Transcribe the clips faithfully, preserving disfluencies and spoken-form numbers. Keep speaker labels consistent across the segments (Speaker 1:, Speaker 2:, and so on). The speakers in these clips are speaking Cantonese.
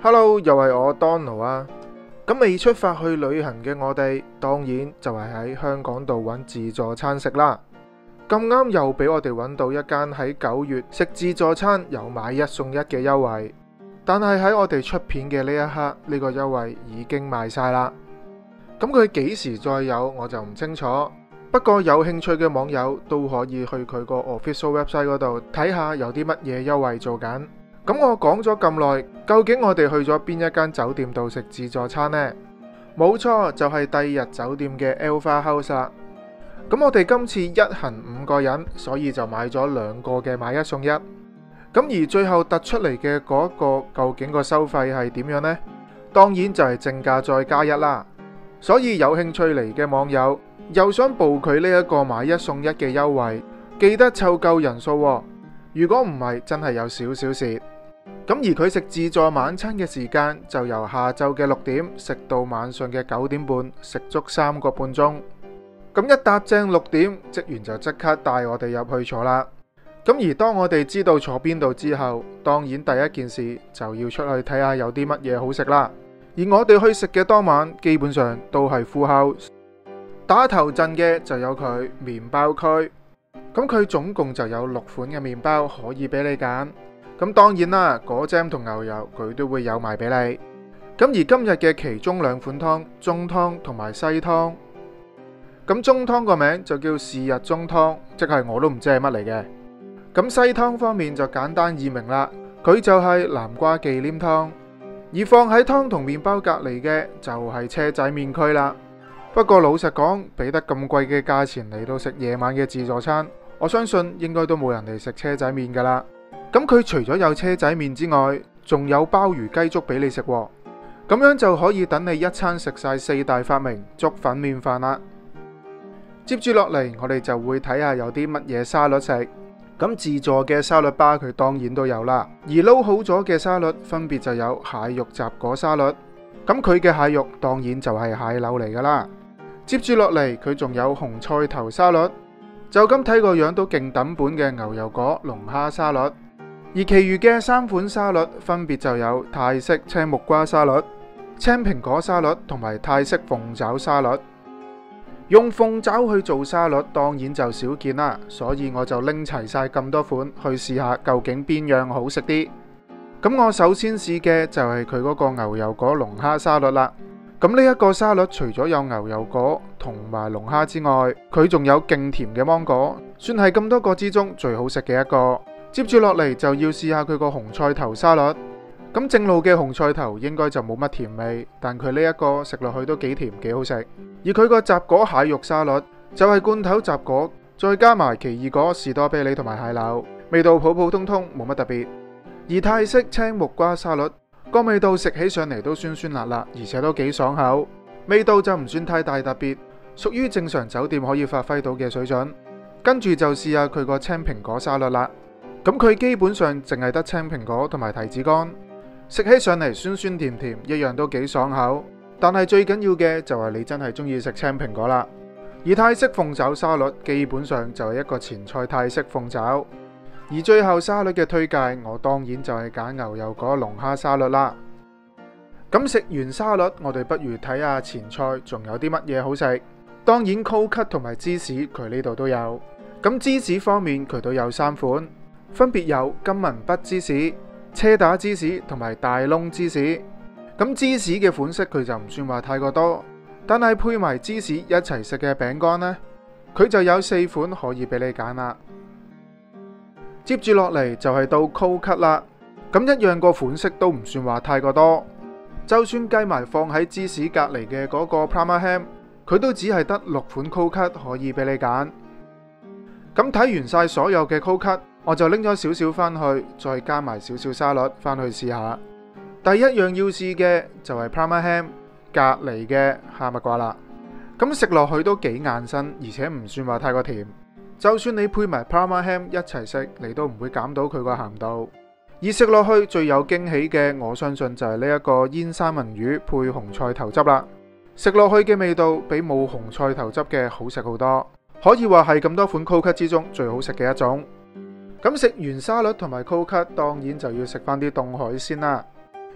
Speaker 1: Hello，又係我 Donald 啊！咁未出發去旅行嘅我哋，當然就係喺香港度揾自助餐食啦。咁啱又俾我哋揾到一間喺九月食自助餐有買一送一嘅優惠，但係喺我哋出片嘅呢一刻，呢個優惠已經賣晒啦。咁佢幾時再有我就唔清楚，不過有興趣嘅網友都可以去佢個 official website 嗰度睇下有啲乜嘢優惠做緊。咁我講咗咁耐，究竟我哋去咗邊一間酒店度食自助餐呢？冇錯，就係第二日酒店嘅 Alpha House 啦。咁我哋今次一行五個人，所以就買咗兩個嘅買一送一。咁而最後突出嚟嘅嗰個，究竟個收費係點樣呢？當然就係正價再加一啦。所以有興趣嚟嘅網友，又想報佢呢一個買一送一嘅優惠，記得湊夠人數喎。如果唔係，真係有少少蝕。咁而佢食自助晚餐嘅時間就由下晝嘅六點食到晚上嘅九點半，食足三個半鐘。咁一搭正六點，職員就即刻帶我哋入去坐啦。咁而當我哋知道坐邊度之後，當然第一件事就要出去睇下有啲乜嘢好食啦。而我哋去食嘅當晚，基本上都係 full house。打頭陣嘅就有佢麵包區，咁佢總共就有六款嘅麵包可以俾你揀。咁當然啦，果醬同牛油佢都會有埋俾你。咁而今日嘅其中兩款湯，中湯同埋西湯。咁中湯個名就叫是日中湯，即係我都唔知係乜嚟嘅。咁西湯方面就簡單易明啦，佢就係南瓜忌廉湯。而放喺湯同麵包隔離嘅就係車仔麵區啦。不過老實講，俾得咁貴嘅價錢嚟到食夜晚嘅自助餐，我相信應該都冇人嚟食車仔麵噶啦。咁佢除咗有車仔麵之外，仲有鮑魚雞粥俾你食喎。咁樣就可以等你一餐食晒四大發明粥粉麵飯啦。接住落嚟，我哋就會睇下有啲乜嘢沙律食。咁自助嘅沙律吧佢當然都有啦，而撈好咗嘅沙律分別就有蟹肉雜果沙律。咁佢嘅蟹肉當然就係蟹柳嚟噶啦。接住落嚟，佢仲有紅菜頭沙律，就咁睇個樣都勁抌本嘅牛油果龍蝦沙律。而其餘嘅三款沙律分別就有泰式青木瓜沙律、青蘋果沙律同埋泰式鳳爪沙律。用鳳爪去做沙律當然就少見啦，所以我就拎齊晒咁多款去試下究竟邊樣好食啲。咁我首先試嘅就係佢嗰個牛油果龍蝦沙律啦。咁呢一個沙律除咗有牛油果同埋龍蝦之外，佢仲有勁甜嘅芒果，算係咁多個之中最好食嘅一個。接住落嚟就要試下佢個紅菜頭沙律。咁正路嘅紅菜頭應該就冇乜甜味，但佢呢一個食落去都幾甜幾好食。而佢個雜果蟹肉沙律就係罐頭雜果，再加埋奇異果、士多啤梨同埋蟹柳，味道普普通通，冇乜特別。而泰式青木瓜沙律個味道食起上嚟都酸酸辣辣，而且都幾爽口，味道就唔算太大特別，屬於正常酒店可以發揮到嘅水準。跟住就試下佢個青蘋果沙律啦。咁佢基本上淨係得青蘋果同埋提子乾，食起上嚟酸酸甜甜，一樣都幾爽口。但係最緊要嘅就係你真係中意食青蘋果啦。而泰式鳳爪沙律基本上就係一個前菜泰式鳳爪。而最後沙律嘅推介，我當然就係揀牛油果龍蝦沙律啦。咁食完沙律，我哋不如睇下前菜仲有啲乜嘢好食。當然 cold cut 同埋芝士佢呢度都有。咁芝士方面佢都有三款。分別有金文筆芝士、車打芝士同埋大窿芝士。咁芝士嘅款式佢就唔算話太過多，但係配埋芝士一齊食嘅餅乾呢，佢就有四款可以俾你揀啦。接住落嚟就係到 cold cut 啦。咁一樣個款式都唔算話太過多，就算計埋放喺芝士隔籬嘅嗰個 Parma ham， 佢都只係得六款 cold cut 可以俾你揀。咁睇完晒所有嘅 cold cut，我就拎咗少少返去，再加埋少少沙律返去試下。第一樣要試嘅就係 Parma ham 隔離嘅哈密瓜啦。咁食落去都幾硬身，而且唔算話太過甜。就算你配埋 Parma ham 一齊食，你都唔會減到佢個鹹度。而食落去最有驚喜嘅，我相信就係呢一個煙三文魚配紅菜頭汁啦。食落去嘅味道比冇紅菜頭汁嘅好食好多，可以話係咁多款 cold cut 之中最好食嘅一種。咁食完沙律同埋 cold cut，當然就要食翻啲凍海鮮啦。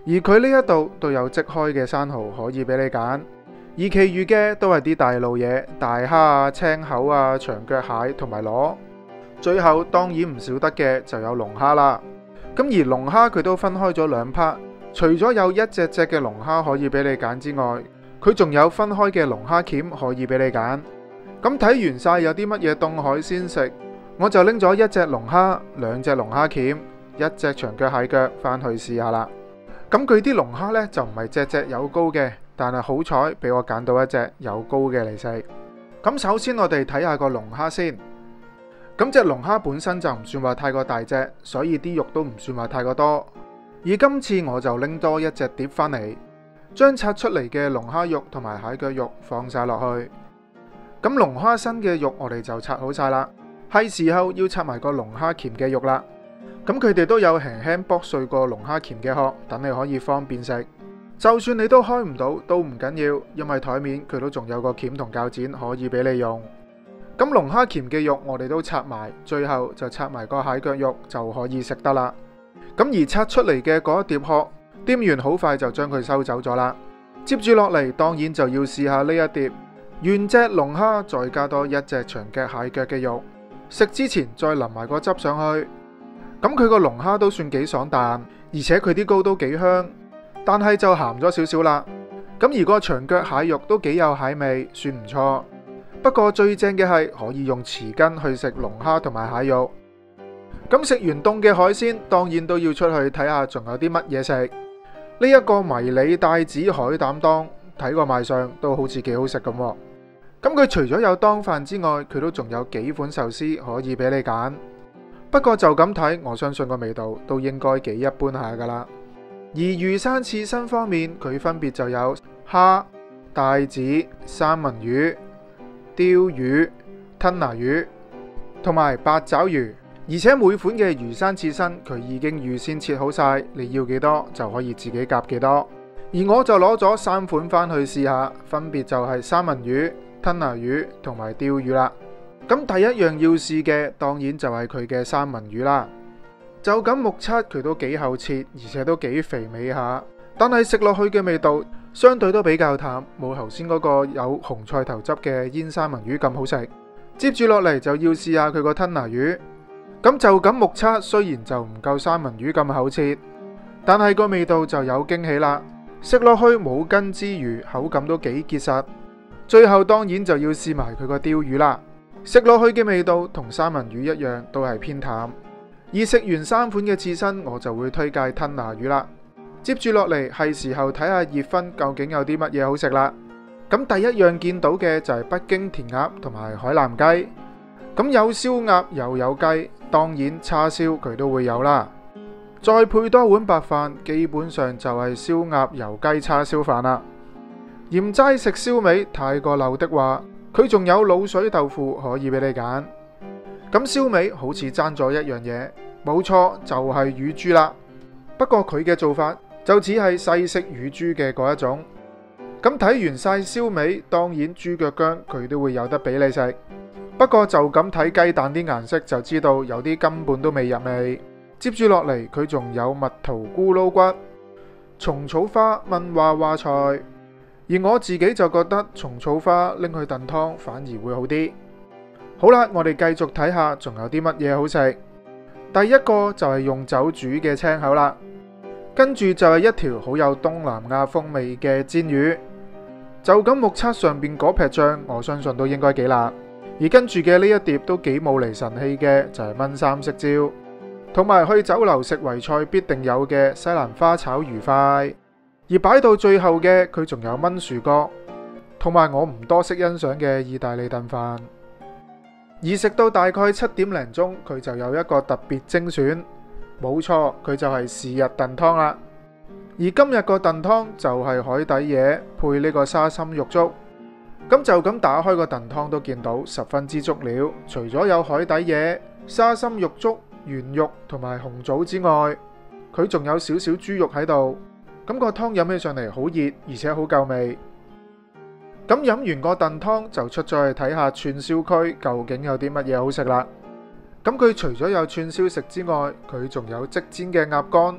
Speaker 1: 而佢呢一度都有即開嘅生蠔可以俾你揀，而其餘嘅都係啲大路嘢，大蝦啊、青口啊、長腳蟹同埋螺。最後當然唔少得嘅就有龍蝦啦。咁而龍蝦佢都分開咗兩 part， 除咗有一隻隻嘅龍蝦可以俾你揀之外，佢仲有分開嘅龍蝦鉗可以俾你揀。咁睇完晒有啲乜嘢凍海鮮食，我就拎咗一隻龍蝦、兩隻龍蝦鉗、一隻長腳蟹腳返去試下啦。咁佢啲龍蝦呢，就唔係隻隻有膏嘅，但係好彩俾我揀到一隻有膏嘅嚟食。咁首先我哋睇下個龍蝦先。咁隻龍蝦本身就唔算話太過大隻，所以啲肉都唔算話太過多。而今次我就拎多一隻碟返嚟，將拆出嚟嘅龍蝦肉同埋蟹腳肉放晒落去。咁龍蝦身嘅肉我哋就拆好晒啦，係時候要拆埋個龍蝦鉗嘅肉啦。咁佢哋都有輕輕剝碎過龍蝦鉗嘅殼，等你可以方便食。就算你都開唔到都唔緊要，因為台面佢都仲有個鉗同鉸剪可以俾你用。咁龍蝦鉗嘅肉我哋都拆埋，最後就拆埋個蟹腳肉就可以食得啦。咁而拆出嚟嘅嗰一碟殼，店員好快就將佢收走咗啦。接住落嚟當然就要試下呢一碟原隻龍蝦，再加多一隻長腳蟹腳嘅肉，食之前再淋埋個汁上去。咁佢個龍蝦都算幾爽彈，而且佢啲膏都幾香，但係就鹹咗少少啦。咁而個長腳蟹肉都幾有蟹味，算唔錯。不過最正嘅係可以用匙羹去食龍蝦同埋蟹肉。咁食完凍嘅海鮮，當然都要出去睇下仲有啲乜嘢食。呢一個迷你帶子海膽檔，睇個賣相都好似幾好食咁。咁佢除咗有當飯之外，佢都仲有幾款壽司可以俾你揀。不過就咁睇，我相信個味道都應該幾一般下噶啦。而魚生刺身方面，佢分別就有蝦、帶子、三文魚、鯛魚、吞拿魚同埋八爪魚。而且每款嘅魚生刺身佢已經預先切好晒，你要幾多就可以自己夾幾多。而我就攞咗三款返去試下，分別就係三文魚、吞拿魚同埋鯛魚啦。咁第一樣要試嘅當然就係佢嘅三文魚啦。就咁目測佢都幾厚切，而且都幾肥美下，但係食落去嘅味道相對都比較淡，冇頭先嗰個有紅菜頭汁嘅煙三文魚咁好食。接住落嚟就要試下佢個吞拿魚。咁就咁目測，雖然就唔夠三文魚咁厚切，但係個味道就有驚喜啦。食落去冇筋之餘，口感都幾結實。最後當然就要試埋佢個鯛魚啦。食落去嘅味道同三文魚一樣，都係偏淡。而食完三款嘅刺身，我就會推介吞拿魚啦。接住落嚟係時候睇下熱葷究竟有啲乜嘢好食啦。咁第一樣見到嘅就係北京填鴨同埋海南雞。咁有燒鴨又有雞，當然叉燒佢都會有啦。再配多碗白飯，基本上就係燒鴨油雞叉燒飯啦。嫌齋食燒味太過漏的話，佢仲有滷水豆腐可以俾你揀。咁燒味好似爭咗一樣嘢，冇錯就係乳豬啦。不過佢嘅做法就只係西式乳豬嘅嗰一種。咁睇完晒燒味，當然豬腳薑佢都會有得俾你食。不過就咁睇雞蛋啲顏色就知道有啲根本都未入味。接住落嚟佢仲有蜜桃咕嚕骨、蟲草花炆娃娃菜，而我自己就覺得蟲草花拎去燉湯反而會好啲。好啦，我哋繼續睇下仲有啲乜嘢好食。第一個就係用酒煮嘅青口啦，跟住就係一條好有東南亞風味嘅煎魚。就咁目測上邊嗰撇醬，我相信都應該幾辣。而跟住嘅呢一碟都幾冇厘神氣嘅，就係炆三色椒，同埋去酒樓食圍菜必定有嘅西蘭花炒魚塊。而擺到最後嘅佢仲有炆薯角，同埋我唔多識欣賞嘅意大利燉飯。而食到大概七點零鐘，佢就有一個特別精選，冇錯，佢就係是日燉湯啦。而今日個燉湯就係海底椰配呢個沙參肉粥。咁就咁打開個燉湯都見到十分之足料，除咗有海底椰、沙參肉粥、圓肉同埋紅棗之外，佢仲有少少豬肉喺度。咁個湯飲起上嚟好熱，而且好夠味。咁飲完個燉湯就出咗去睇下串燒區究竟有啲乜嘢好食啦。咁佢除咗有串燒食之外，佢仲有即煎嘅鴨肝、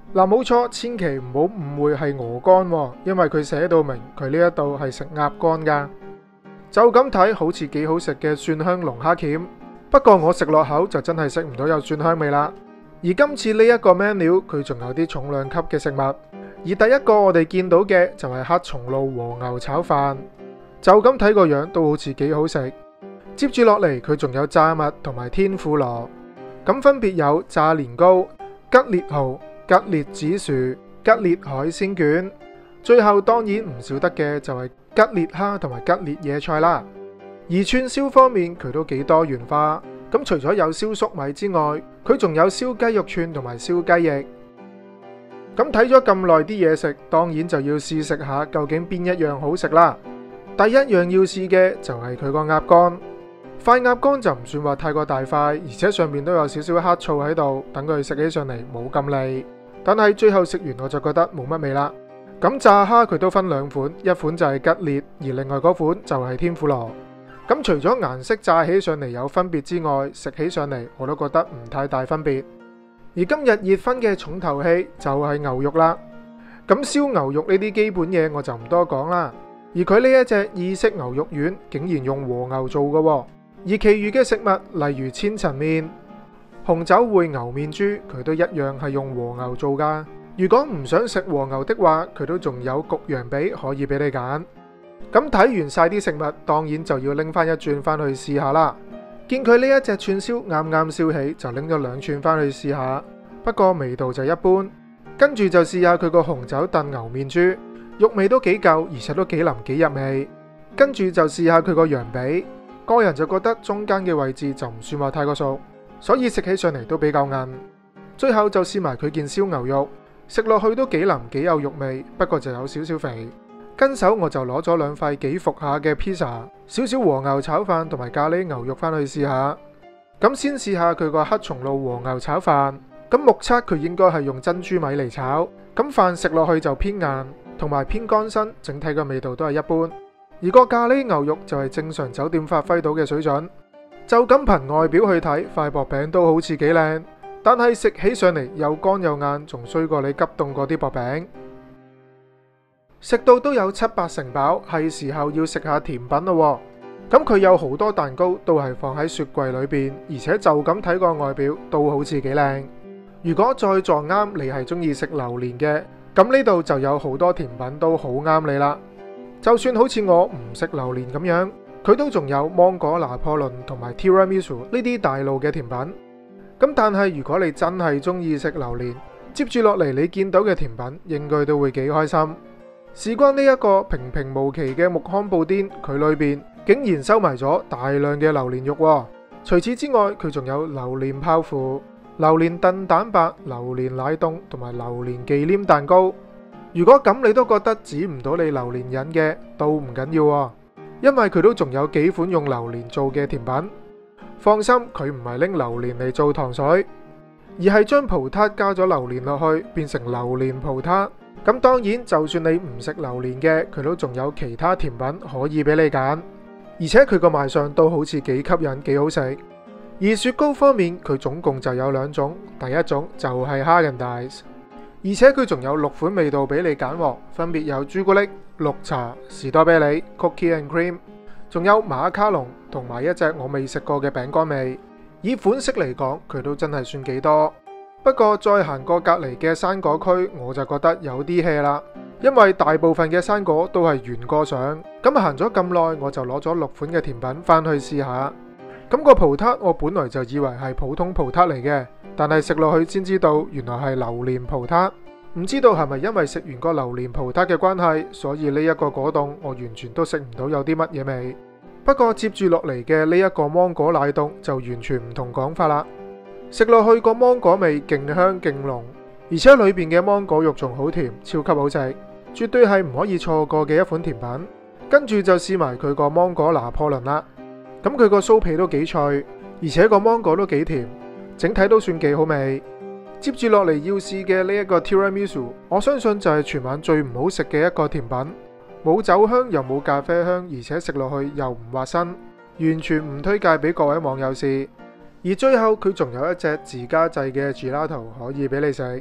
Speaker 1: 嗱，冇錯，千祈唔好誤會係鵝肝喎，因為佢寫到明佢呢一度係食鴨肝噶。就咁睇好似幾好食嘅蒜香龍蝦鉗，不過我食落口就真係食唔到有蒜香味啦。而今次呢一個 menu 佢仲有啲重量級嘅食物，而第一個我哋見到嘅就係黑松露和牛炒飯，就咁睇個樣都好似幾好食。接住落嚟佢仲有炸物同埋天婦羅，咁分別有炸年糕、吉列蠔、吉列紫薯、吉列海鮮卷，最後當然唔少得嘅就係吉列蝦同埋吉列野菜啦。而串燒方面佢都幾多元化，咁除咗有燒粟米之外，佢仲有燒雞肉串同埋燒雞翼。咁睇咗咁耐啲嘢食，當然就要試食下究竟邊一樣好食啦。第一樣要試嘅就係佢個鴨肝，塊鴨肝就唔算話太過大塊，而且上面都有少少黑醋喺度，等佢食起上嚟冇咁膩。但係最後食完我就覺得冇乜味啦。咁炸蝦佢都分兩款，一款就係吉列，而另外嗰款就係天婦羅。咁除咗顏色炸起上嚟有分別之外，食起上嚟我都覺得唔太大分別。而今日熱分嘅重頭戲就係牛肉啦。咁燒牛肉呢啲基本嘢我就唔多講啦。而佢呢一隻意式牛肉丸竟然用和牛做嘅，而其餘嘅食物例如千層麵、紅酒燴牛面珠，佢都一樣係用和牛做噶。如果唔想食和牛的話，佢都仲有焗羊髀可以俾你揀。咁睇完晒啲食物，當然就要拎翻一轉翻去試下啦。見佢呢一隻串燒啱啱燒起，就拎咗兩串翻去試下，不過味道就一般。跟住就試下佢個紅酒燉牛面珠，肉味都幾夠，而且都幾腍幾入味。跟住就試下佢個羊髀，個人就覺得中間嘅位置就唔算話太過熟，所以食起上嚟都比較韌。最後就試埋佢件燒牛肉，食落去都幾腍幾有肉味，不過就有少少肥。跟手我就攞咗兩塊幾服下嘅 pizza， 少少和牛炒飯同埋咖喱牛肉翻去試下。咁先試下佢個黑松露和牛炒飯，咁目測佢應該係用珍珠米嚟炒，咁飯食落去就偏硬同埋偏乾身，整體嘅味道都係一般。而個咖喱牛肉就係正常酒店發揮到嘅水準。就咁憑外表去睇，塊薄餅都好似幾靚，但係食起上嚟又乾又硬，仲衰過你急凍嗰啲薄餅。食到都有七八成飽，係時候要食下甜品咯。咁佢有好多蛋糕都係放喺雪櫃裏邊，而且就咁睇個外表都好似幾靚。如果再撞啱你係中意食榴蓮嘅，咁呢度就有好多甜品都好啱你啦。就算好似我唔食榴蓮咁樣，佢都仲有芒果拿破崙同埋 Tiramisu 呢啲大路嘅甜品。咁但係如果你真係中意食榴蓮，接住落嚟你見到嘅甜品應該都會幾開心。事關呢一個平平無奇嘅木糠布甸，佢裏邊竟然收埋咗大量嘅榴蓮肉喎。除此之外，佢仲有榴蓮泡芙、榴蓮燉蛋白、榴蓮奶凍同埋榴蓮忌廉蛋糕。如果咁你都覺得止唔到你榴蓮癮嘅，都唔緊要喎，因為佢都仲有幾款用榴蓮做嘅甜品。放心，佢唔係拎榴蓮嚟做糖水，而係將葡撻加咗榴蓮落去，變成榴蓮葡撻。咁當然，就算你唔食榴蓮嘅，佢都仲有其他甜品可以俾你揀，而且佢個賣相都好似幾吸引，幾好食。而雪糕方面，佢總共就有兩種，第一種就係 Häagen-Dazs，而且佢仲有六款味道俾你揀，分別有朱古力、綠茶、士多啤梨、Cookie and Cream， 仲有馬卡龍同埋一隻我未食過嘅餅乾味。以款式嚟講，佢都真係算幾多。不過再行過隔籬嘅生果區，我就覺得有啲 hea 啦，因為大部分嘅生果都係原個上。咁行咗咁耐，我就攞咗六款嘅甜品翻去試下。咁個葡撻我本來就以為係普通葡撻嚟嘅，但係食落去先知道原來係榴蓮葡撻。唔知道係咪因為食完個榴蓮葡撻嘅關係，所以呢一個果凍我完全都食唔到有啲乜嘢味。不過接住落嚟嘅呢一個芒果奶凍就完全唔同講法啦。食落去個芒果味勁香勁濃，而且裏邊嘅芒果肉仲好甜，超級好食，絕對係唔可以錯過嘅一款甜品。跟住就試埋佢個芒果拿破崙啦。咁佢個酥皮都幾脆，而且個芒果都幾甜，整體都算幾好味。接住落嚟要試嘅呢一個 Tiramisu， 我相信就係全晚最唔好食嘅一個甜品，冇酒香又冇咖啡香，而且食落去又唔滑身，完全唔推介俾各位網友試。而最後佢仲有一隻自家製嘅 gelato 可以俾你食，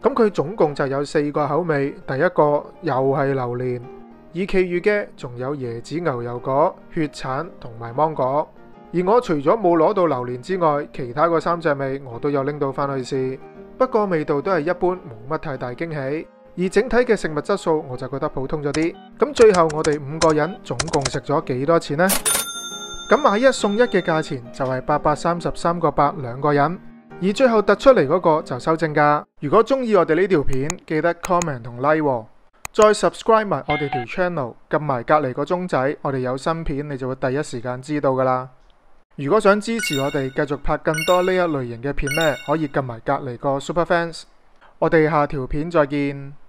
Speaker 1: 咁佢總共就有四個口味，第一個又係榴蓮，而其餘嘅仲有椰子牛油果、血橙同埋芒果。而我除咗冇攞到榴蓮之外，其他嗰三隻味我都有拎到翻去試，不過味道都係一般，冇乜太大驚喜。而整體嘅食物質素我就覺得普通咗啲。咁最後我哋五個人總共食咗幾多錢呢？咁買一送一嘅價錢就係八百三十三個八兩個人，而最後突出嚟嗰個就收正價。如果中意我哋呢條片，記得 comment 同 like 喎，再 subscribe 埋我哋條 channel， 撳埋隔籬個鐘仔，我哋有新片你就會第一時間知道噶啦。如果想支持我哋繼續拍更多呢一類型嘅片呢，可以撳埋隔籬個 super fans。我哋下條片再見。